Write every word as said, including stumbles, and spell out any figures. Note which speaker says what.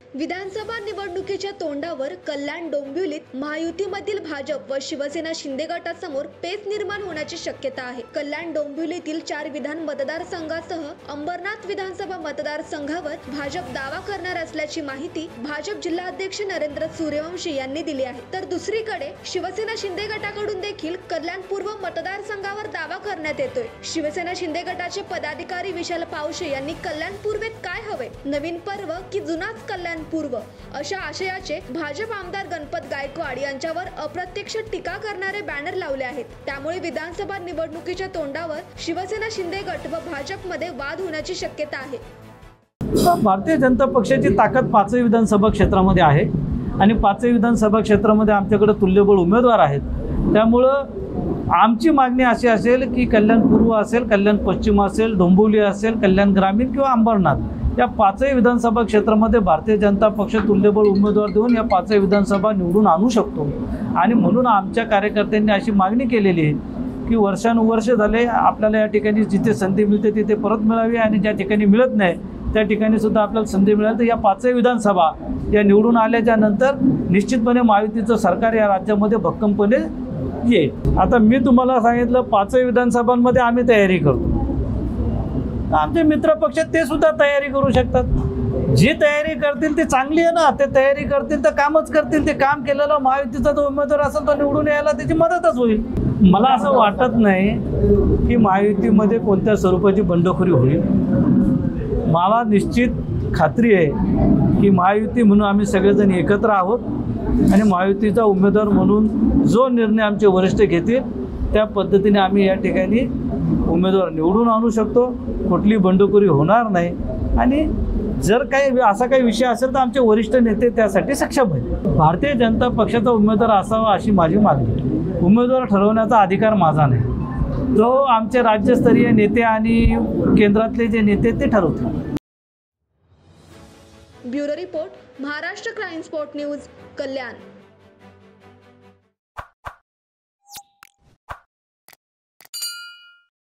Speaker 1: विधानसभा निवडणुकीच्या तोंडावर कल्याण डोंबिवलीत महायुतीमधील भाजप व शिवसेना शिंदे गटासमोर पेच निर्माण होण्याची शक्यता आहे। कल्याण डोंबिवलीतील चार विधान मतदारसंघासह अंबरनाथ विधानसभा मतदारसंघावर भाजप दावा करणार असल्याची माहिती भाजप जिल्हाध्यक्ष नरेंद्र सूर्यवंशी यांनी दिली आहे। तर दुसरीकडे शिवसेना शिंदे गटाकडून देखील कल्याण पूर्व मतदारसंघावर दावा करण्यात येतोय। शिवसेना शिंदे गटाचे पदाधिकारी विशाल पावशे यांनी कल्याण पूर्वेत काय हवे, नवीन पर्व की जुनाच कल्याण पूर्व अशा आशयाचे भाजप आमदार गणपत गायकवाड यांच्यावर अप्रत्यक्ष टीका करणारे बॅनर लावले आहेत। त्यामुळे विधानसभा निवडणुकीच्या तोंडावर शिवसेना शिंदे गट व भाजपमध्ये वाद होण्याची शक्यता आहे।
Speaker 2: भारतीय जनता पक्षाची ताकद पाचही विधानसभा क्षेत्रामध्ये आहे आणि पाचही विधानसभा क्षेत्रामध्ये आमच्याकडे तुल्यबळ उमेदवार आहेत। त्यामुळं आमची मागणी अशी असेल की कल्याण पूर्व असेल, कल्याण पश्चिम असेल, डोंबिवली असेल, कल्याण ग्रामीण किंवा अंबरनाथ या पाचही विधानसभा क्षेत्रामध्ये भारतीय जनता पक्ष तुल्यबळ उमेदवार देऊन या पाचही विधानसभा निवडून आणू शकतो। आणि म्हणून आमच्या कार्यकर्त्यांनी अशी मागणी केलेली आहे की वर्षानुवर्ष झाले आपल्याला या ठिकाणी जिथे संधी मिळते तिथे परत मिळावी आणि ज्या ठिकाणी मिळत नाही त्या ठिकाणी सुद्धा आपल्याला संधी मिळाली। तर या पाचही विधानसभा या निवडून आल्याच्या नंतर निश्चितपणे महायुतीचं सरकार या राज्यामध्ये भक्कमपणे येईल। आता मी तुम्हाला सांगितलं पाचही विधानसभांमध्ये आम्ही तयारी करतो, आमचे मित्र पक्ष ते सुद्धा तयारी करू शकतात। जी तयारी करतील ती चांगली आहे ना, ते तयारी करतील तर कामच करतील। ते काम केलेला महायुतीचा जो उमेदवार असेल तो निवडून यायला त्याची मदतच होईल। मला असं वाटत नाही की महायुतीमध्ये कोणत्या स्वरूपाची बंडखोरी होईल। मला निश्चित खात्री आहे की महायुती म्हणून आम्ही सगळेजण एकत्र आहोत आणि महायुतीचा उमेदवार म्हणून जो निर्णय आमचे वरिष्ठ घेतील त्या पद्धतीने आम्ही या ठिकाणी उमेदवार निवडून आणू शकतो। कुठली बंडखोरी होणार नाही आणि जर काही असा काही विषय असेल तर आमचे वरिष्ठ नेते त्यासाठी सक्षम आहेत। भारतीय जनता पक्षाचा उमेदवार असावा अशी माझी मागणी। उमेदवार ठरवण्याचा अधिकार माझा नाही, तो आमचे राज्यस्तरीय नेते आणि केंद्रातले जे नेते ते ठरवतील।
Speaker 1: Bureau report, Maharashtra crime spot news, कल्याण।